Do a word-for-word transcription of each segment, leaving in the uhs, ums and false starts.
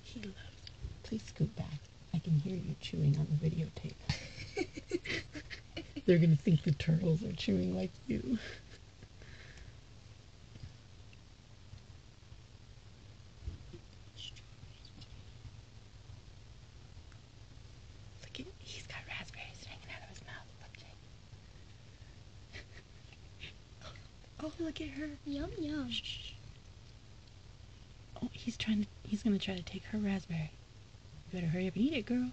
He loves it. Please scoot back. I can hear you chewing on the videotape. They're going to think the turtles are chewing like you. Look at, he's got raspberries hanging out of his mouth. Look, Jake. Oh, look at her. Yum yum. Shh. Oh, he's trying to, he's going to try to take her raspberry. You better hurry up and eat it, girl.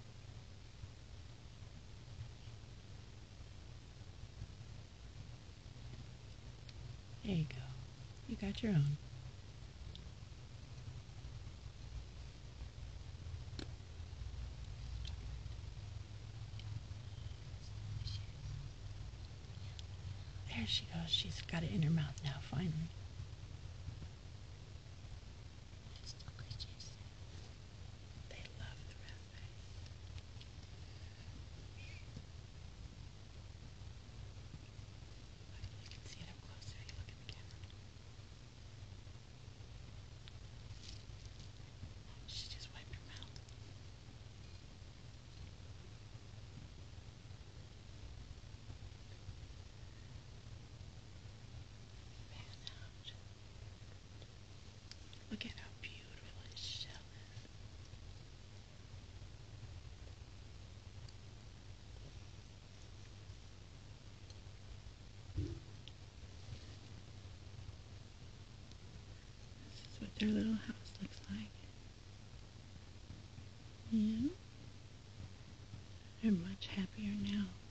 There you go. You got your own. There she goes. She's got it in her mouth now, finally. They love the raspberry. You can see it up close if you look at the camera. She just wiped her mouth. Look at how beautiful his shell is. This is what their little house looks like. Yeah. They're much happier now.